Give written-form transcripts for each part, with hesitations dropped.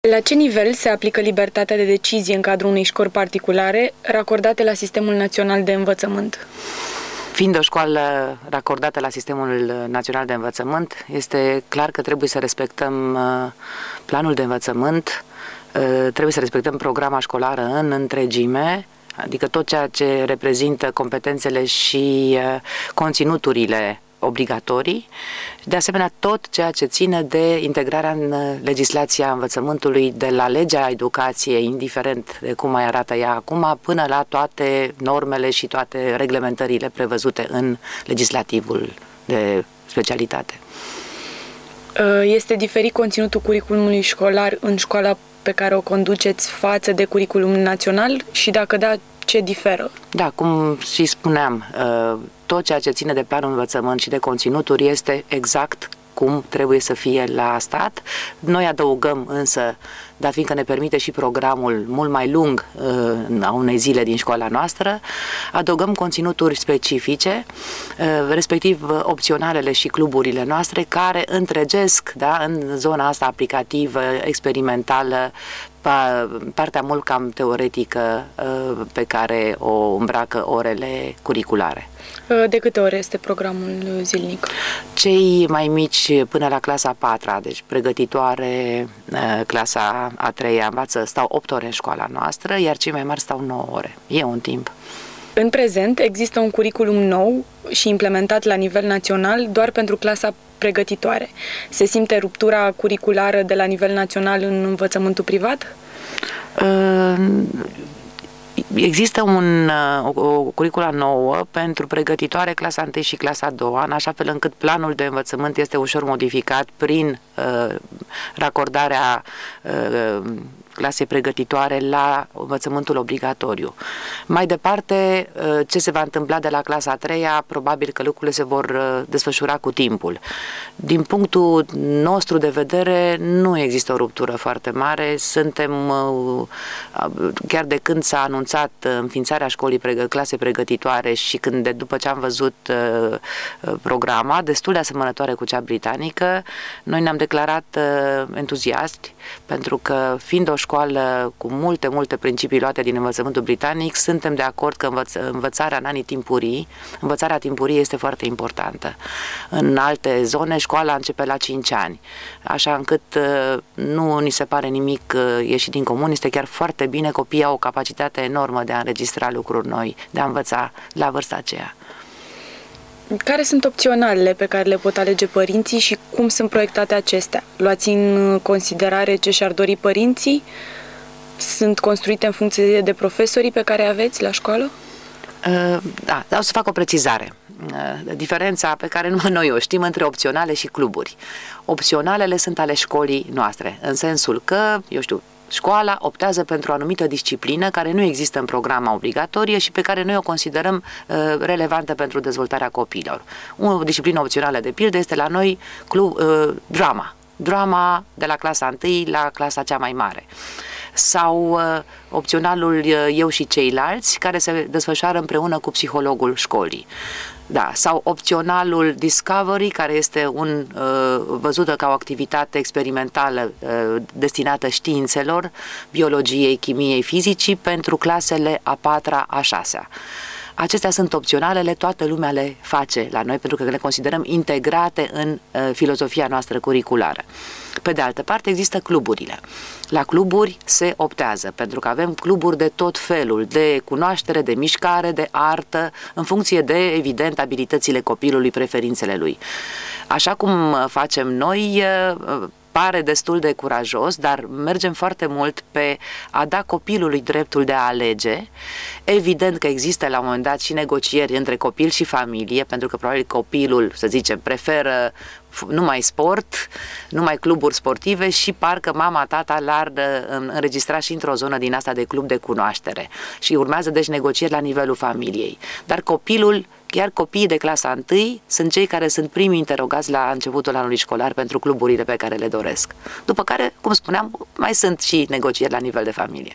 La ce nivel se aplică libertatea de decizie în cadrul unei școli particulare racordate la Sistemul Național de Învățământ? Fiind o școală racordată la Sistemul Național de Învățământ, este clar că trebuie să respectăm planul de învățământ, trebuie să respectăm programa școlară în întregime, adică tot ceea ce reprezintă competențele și conținuturile obligatorii, de asemenea tot ceea ce ține de integrarea în legislația învățământului, de la legea educației, indiferent de cum mai arată ea acum, până la toate normele și toate reglementările prevăzute în legislativul de specialitate. Este diferit conținutul curriculumului școlar în școala pe care o conduceți față de curriculumul național și dacă da, ce diferă? Da, cum și spuneam, tot ceea ce ține de planul învățământ și de conținuturi este exact cum trebuie să fie la stat. Noi adăugăm însă, dat fiindcă ne permite și programul mult mai lung a unei zile din școala noastră, adăugăm conținuturi specifice, respectiv opționalele și cluburile noastre, care întregesc, da, în zona asta aplicativă, experimentală, partea mult cam teoretică pe care o îmbracă orele curriculare. De câte ore este programul zilnic? Cei mai mici până la clasa 4-a, deci pregătitoare, clasa a 3-a stau 8 ore în școala noastră, iar cei mai mari stau 9 ore. E un timp. În prezent există un curriculum nou și implementat la nivel național doar pentru clasa pregătitoare. Se simte ruptura curriculară de la nivel național în învățământul privat? Există o curriculă nouă pentru pregătitoare clasa 1 și clasa 2, în așa fel încât planul de învățământ este ușor modificat prin racordarea clasei pregătitoare la învățământul obligatoriu. Mai departe, ce se va întâmpla de la clasa 3-a, probabil că lucrurile se vor desfășura cu timpul. Din punctul nostru de vedere, nu există o ruptură foarte mare. Suntem, chiar de când s-a anunțat înființarea școlii clasei pregătitoare și când, după ce am văzut programa, destul de asemănătoare cu cea britanică, noi ne-am declarat entuziasti, pentru că, fiind o școală cu multe principii luate din învățământul britanic, suntem de acord că învățarea în anii timpurii, învățarea timpurie este foarte importantă. În alte zone, școala începe la 5 ani, așa încât nu ni se pare nimic ieșit din comun, este chiar foarte bine, copiii au o capacitate enormă de a înregistra lucruri noi, de a învăța la vârsta aceea. Care sunt opționalele pe care le pot alege părinții și cum sunt proiectate acestea? Luați în considerare ce și-ar dori părinții? Sunt construite în funcție de profesorii pe care aveți la școală? Da, o să fac o precizare. Diferența pe care numai noi o știm între opționale și cluburi. Opționalele sunt ale școlii noastre, în sensul că, eu știu, școala optează pentru o anumită disciplină care nu există în programa obligatorie și pe care noi o considerăm relevantă pentru dezvoltarea copiilor. O disciplină opțională, de pildă, este la noi drama. Drama de la clasa 1 la clasa cea mai mare. Sau opționalul Eu și ceilalți, care se desfășoară împreună cu psihologul școlii. Da, sau opționalul Discovery, care este văzută ca o activitate experimentală destinată științelor, biologiei, chimiei, fizicii, pentru clasele a 4-a, a 6-a. Acestea sunt opționalele, toată lumea le face la noi pentru că le considerăm integrate în filozofia noastră curriculară. Pe de altă parte, există cluburile. La cluburi se optează, pentru că avem cluburi de tot felul, de cunoaștere, de mișcare, de artă, în funcție de, evident, abilitățile copilului, preferințele lui. Așa cum facem noi, pare destul de curajos, dar mergem foarte mult pe a da copilului dreptul de a alege. Evident că există la un moment dat și negocieri între copil și familie, pentru că probabil copilul, să zicem, preferă numai sport, numai cluburi sportive și parcă mama, tata l-ar înregistra și într-o zonă din asta de club de cunoaștere. Și urmează deci negocieri la nivelul familiei. Dar copilul, chiar copiii de clasa 1, sunt cei care sunt primii interogați la începutul anului școlar pentru cluburile pe care le doresc. După care, cum spuneam, mai sunt și negocieri la nivel de familie.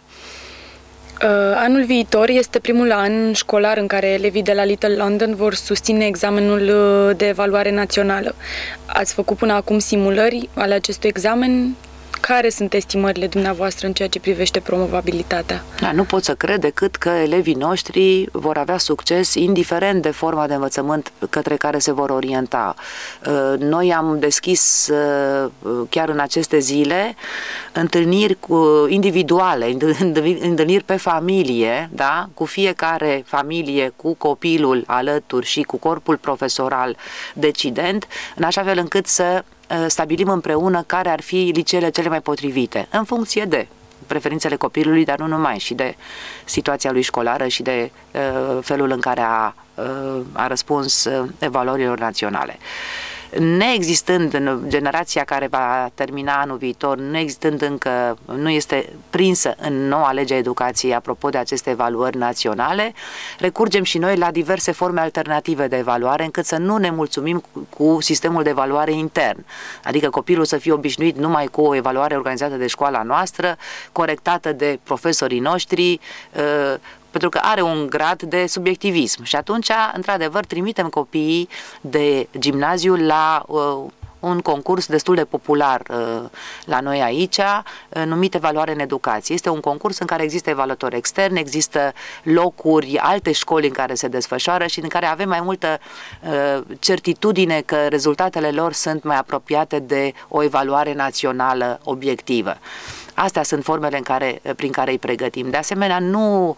Anul viitor este primul an școlar în care elevii de la Little London vor susține examenul de evaluare națională. Ați făcut până acum simulări ale acestui examen? Care sunt estimările dumneavoastră în ceea ce privește promovabilitatea? Da, nu pot să cred decât că elevii noștri vor avea succes indiferent de forma de învățământ către care se vor orienta. Noi am deschis chiar în aceste zile întâlniri individuale, întâlniri pe familie, da? Cu fiecare familie, cu copilul alături și cu corpul profesoral decident, în așa fel încât să stabilim împreună care ar fi liceele cele mai potrivite, în funcție de preferințele copilului, dar nu numai, și de situația lui școlară și de felul în care a răspuns evaluărilor naționale. Neexistând în generația care va termina anul viitor, neexistând încă, nu este prinsă în noua lege a educației apropo de aceste evaluări naționale, recurgem și noi la diverse forme alternative de evaluare, încât să nu ne mulțumim cu sistemul de evaluare intern. Adică copilul să fie obișnuit numai cu o evaluare organizată de școala noastră, corectată de profesorii noștri, pentru că are un grad de subiectivism. Și atunci, într-adevăr, trimitem copiii de gimnaziu la un concurs destul de popular la noi aici, numit Evaluare în Educație. Este un concurs în care există evaluatori externi, există locuri, alte școli în care se desfășoară și în care avem mai multă certitudine că rezultatele lor sunt mai apropiate de o evaluare națională obiectivă. Astea sunt formele prin care îi pregătim. De asemenea, nu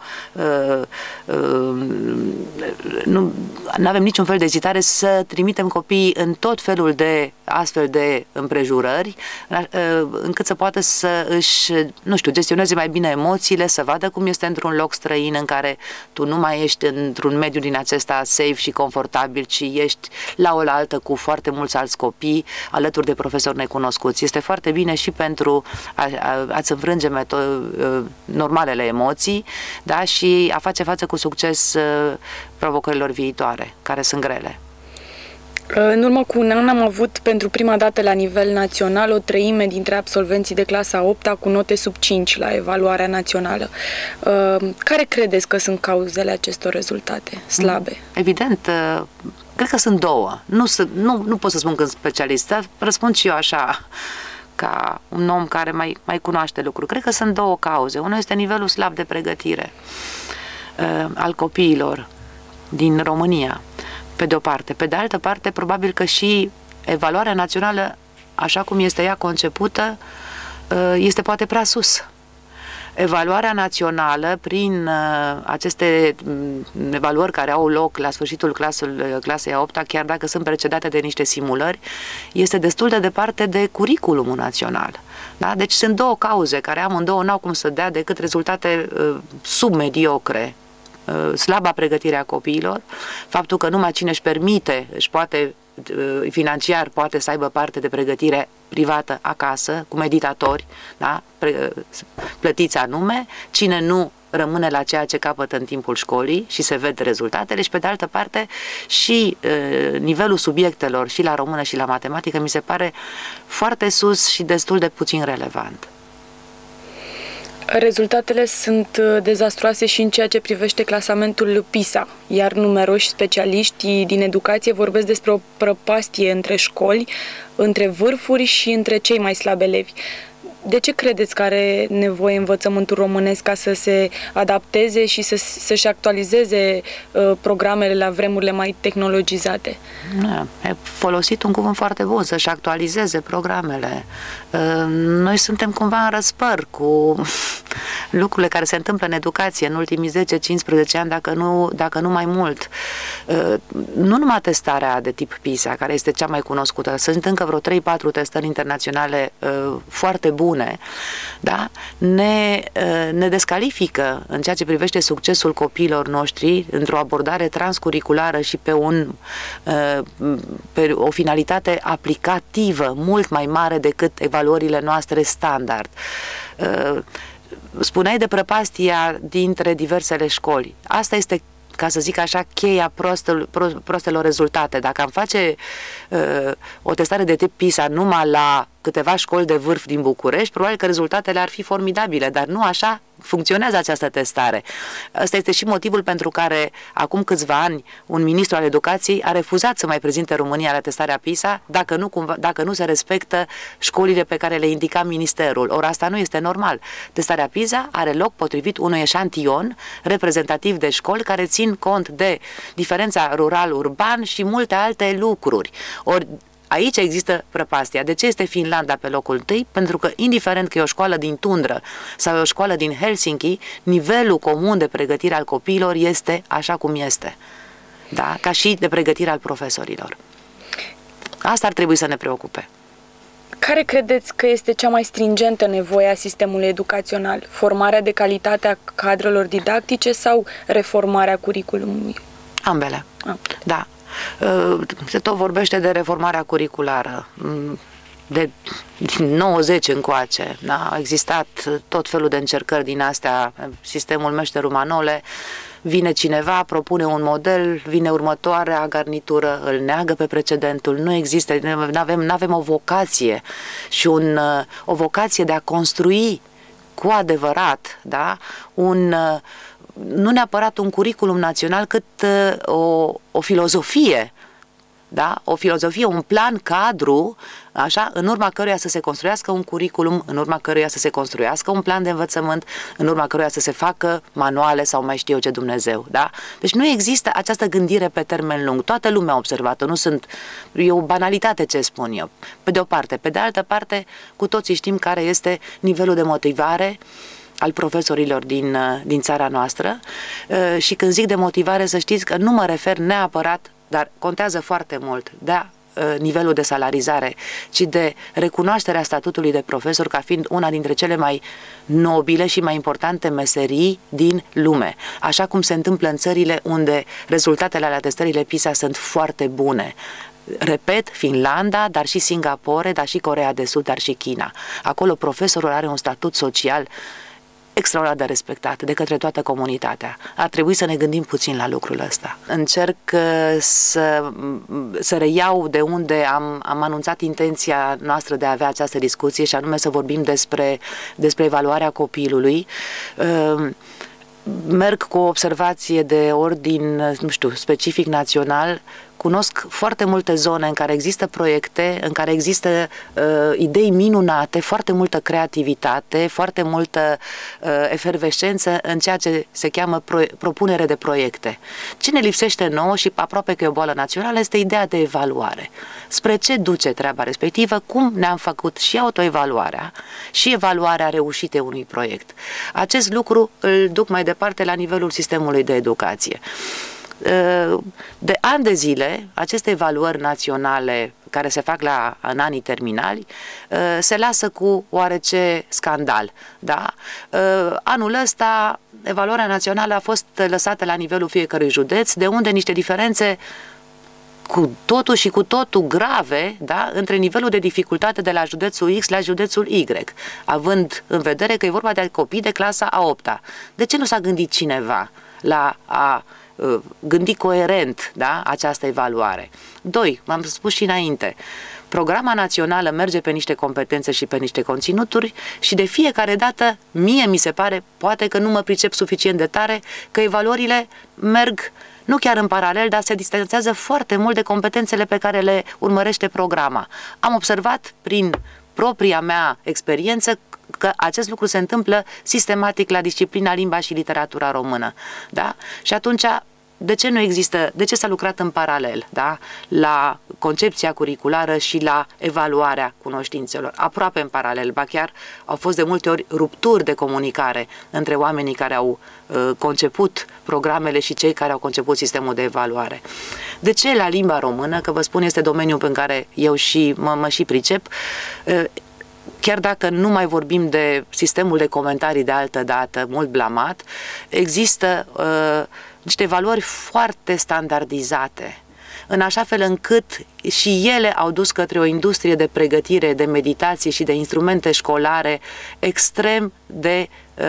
avem niciun fel de ezitare să trimitem copiii în tot felul de astfel de împrejurări, încât să poată să își, gestioneze mai bine emoțiile, să vadă cum este într-un loc străin în care tu nu mai ești într-un mediu din acesta safe și confortabil, ci ești la oaltă cu foarte mulți alți copii, alături de profesori necunoscuți. Este foarte bine și pentru a-ți înfrânge normalele emoții, da, și a face față cu succes provocărilor viitoare, care sunt grele. În urmă cu un an am avut pentru prima dată la nivel național o treime dintre absolvenții de clasa 8-a cu note sub 5 la evaluarea națională. Care credeți că sunt cauzele acestor rezultate slabe? Evident, cred că sunt două. Nu pot să spun că sunt specialist, dar răspund și eu așa, ca un om care mai cunoaște lucruri. Cred că sunt două cauze. Una este nivelul slab de pregătire al copiilor din România, pe de o parte. Pe de altă parte, probabil că și evaluarea națională, așa cum este ea concepută, este poate prea sus. Evaluarea națională, prin aceste evaluări care au loc la sfârșitul clasei a 8-a, chiar dacă sunt precedate de niște simulări, este destul de departe de curiculumul național. Da? Deci sunt două cauze care amândouă n-au cum să dea decât rezultate submediocre. Slaba pregătire a copiilor, faptul că numai cine își permite, financiar poate să aibă parte de pregătire privată acasă, cu meditatori, da? Plătiți anume, cine nu rămâne la ceea ce capătă în timpul școlii și se ved rezultatele, și pe de altă parte și nivelul subiectelor și la română și la matematică mi se pare foarte sus și destul de puțin relevant. Rezultatele sunt dezastruoase și în ceea ce privește clasamentul PISA, iar numeroși specialiști din educație vorbesc despre o prăpastie între școli, între vârfuri și între cei mai slabi elevi. De ce credeți că are nevoie învățământul românesc ca să se adapteze și să-și actualizeze programele la vremurile mai tehnologizate? Ai folosit un cuvânt foarte bun, să-și actualizeze programele. Noi suntem cumva în răspăr cu lucrurile care se întâmplă în educație în ultimii 10-15 ani, dacă nu mai mult. Nu numai testarea de tip PISA, care este cea mai cunoscută, sunt încă vreo 3-4 testări internaționale foarte bune, da? Ne descalifică în ceea ce privește succesul copiilor noștri într-o abordare transcurriculară și pe o finalitate aplicativă mult mai mare decât evaluările noastre standard. Spuneai de prăpastia dintre diversele școli. Asta este, ca să zic așa, cheia prostelor rezultate. Dacă am face o testare de tip PISA numai la câteva școli de vârf din București, probabil că rezultatele ar fi formidabile, dar nu așa funcționează această testare. Ăsta este și motivul pentru care acum câțiva ani un ministru al educației a refuzat să mai prezinte România la testarea PISA dacă nu se respectă școlile pe care le indica ministerul. Ori asta nu este normal. Testarea PISA are loc potrivit unui eșantion reprezentativ de școli care țin cont de diferența rural-urban și multe alte lucruri. Ori aici există prăpastia. De ce este Finlanda pe locul întâi? Pentru că, indiferent că e o școală din tundră sau e o școală din Helsinki, nivelul comun de pregătire al copiilor este așa cum este. Da? Ca și de pregătire al profesorilor. Asta ar trebui să ne preocupe. Care credeți că este cea mai stringentă nevoie a sistemului educațional? Formarea de calitate a cadrelor didactice sau reformarea curriculumului? Ambele. Da. Se tot vorbește de reformarea curriculară. Din 90 încoace, da? A existat tot felul de încercări din astea, sistemul Meșteru Manole, vine cineva, propune un model, vine următoarea garnitură, îl neagă pe precedentul, nu există, nu avem o vocație și o vocație de a construi cu adevărat, da? Nu neapărat un curriculum național, cât o filozofie, da? O filozofie, un plan cadru, așa, în urma căruia să se construiască un curriculum, în urma căruia să se construiască un plan de învățământ, în urma căruia să se facă manuale sau mai știu eu ce Dumnezeu, da? Deci nu există această gândire pe termen lung. Toată lumea a observat-o, e o banalitate ce spun eu, pe de o parte. Pe de altă parte, cu toții știm care este nivelul de motivare al profesorilor din țara noastră și când zic de motivare, să știți că nu mă refer neapărat, dar contează foarte mult, nivelul de salarizare, ci de recunoașterea statutului de profesor ca fiind una dintre cele mai nobile și mai importante meserii din lume. Așa cum se întâmplă în țările unde rezultatele ale testările PISA sunt foarte bune. Repet, Finlanda, dar și Singapore, dar și Coreea de Sud, dar și China. Acolo profesorul are un statut social extraordinar de respectat de către toată comunitatea. Ar trebui să ne gândim puțin la lucrul ăsta. Încerc să reiau de unde am anunțat intenția noastră de a avea această discuție și anume să vorbim despre evaluarea copilului. Merg cu o observație de ordin, nu știu, specific național. Cunosc foarte multe zone în care există proiecte, în care există idei minunate, foarte multă creativitate, foarte multă efervescență în ceea ce se cheamă propunere de proiecte. Ce ne lipsește nouă și aproape că e o boală națională este ideea de evaluare. Spre ce duce treaba respectivă, cum ne-am făcut și autoevaluarea și evaluarea reușitei unui proiect. Acest lucru îl duc mai departe la nivelul sistemului de educație. De ani de zile, aceste evaluări naționale care se fac în anii terminali se lasă cu oarece scandal. Da? Anul ăsta, evaluarea națională a fost lăsată la nivelul fiecărui județ, de unde niște diferențe cu totul și cu totul grave, da? Între nivelul de dificultate de la județul X la județul Y, având în vedere că e vorba de copii de clasa a 8-a. De ce nu s-a gândit cineva la a gândi coerent, da, această evaluare? 2, v-am spus și înainte, programa națională merge pe niște competențe și pe niște conținuturi și de fiecare dată mie mi se pare, poate că nu mă pricep suficient de tare, că evaluările merg nu chiar în paralel, dar se distanțează foarte mult de competențele pe care le urmărește programa. Am observat prin propria mea experiență că acest lucru se întâmplă sistematic la disciplina limba și literatura română. Da? Și atunci, de ce s-a lucrat în paralel, da? La concepția curriculară și la evaluarea cunoștințelor? Aproape în paralel, ba chiar au fost de multe ori rupturi de comunicare între oamenii care au conceput programele și cei care au conceput sistemul de evaluare. De ce la limba română, că vă spun este domeniul în care eu și mă și pricep, chiar dacă nu mai vorbim de sistemul de comentarii de altă dată, mult blamat, există niște valori foarte standardizate, în așa fel încât și ele au dus către o industrie de pregătire, de meditație și de instrumente școlare extrem de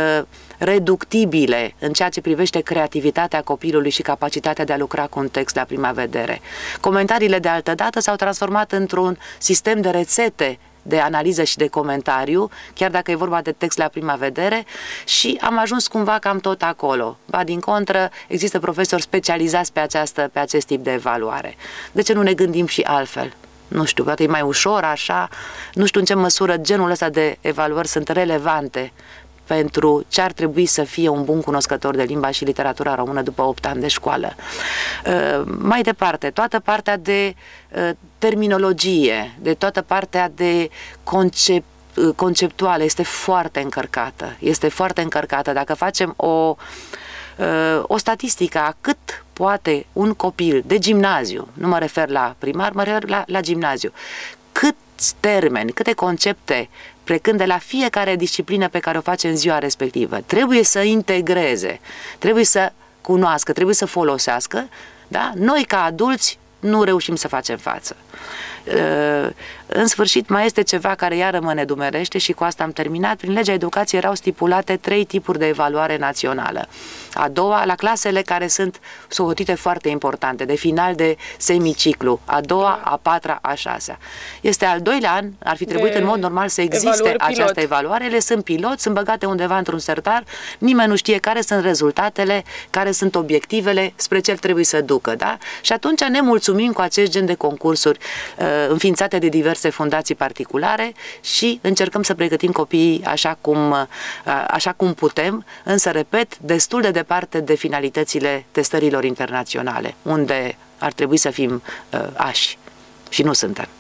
reductibile în ceea ce privește creativitatea copilului și capacitatea de a lucra cu un text la prima vedere. Comentariile de altă dată s-au transformat într-un sistem de rețete de analiză și de comentariu, chiar dacă e vorba de text la prima vedere, și am ajuns cumva cam tot acolo. Ba din contră, există profesori specializați pe acest tip de evaluare. De ce nu ne gândim și altfel? Nu știu, poate e mai ușor așa, nu știu în ce măsură genul ăsta de evaluări sunt relevante pentru ce ar trebui să fie un bun cunoscător de limba și literatura română după 8 ani de școală. Mai departe, toată partea de terminologie, de toată partea de conceptuală este foarte încărcată. Este foarte încărcată. Dacă facem o statistică a cât poate un copil de gimnaziu, nu mă refer la primar, mă refer la gimnaziu, câți termeni, câte concepte, plecând de la fiecare disciplină pe care o face în ziua respectivă, trebuie să integreze, trebuie să cunoască, trebuie să folosească, da? Noi ca adulți nu reușim să facem față. În sfârșit, mai este ceva care iară mă nedumerește și cu asta am terminat. Prin legea educației erau stipulate 3 tipuri de evaluare națională. A doua, la clasele care sunt socotite foarte importante, de final de semiciclu, a doua, a patra, a șasea. Este al doilea an, ar fi trebuit în mod normal să existe această evaluare. Ele sunt pilot, sunt băgate undeva într-un sertar, nimeni nu știe care sunt rezultatele, care sunt obiectivele, spre ce trebuie să ducă, da? Și atunci ne mulțumim cu acest gen de concursuri înființate de diverse fundații particulare și încercăm să pregătim copiii așa cum putem, însă, repet, destul de departe de finalitățile testărilor internaționale, unde ar trebui să fim ași și nu suntem.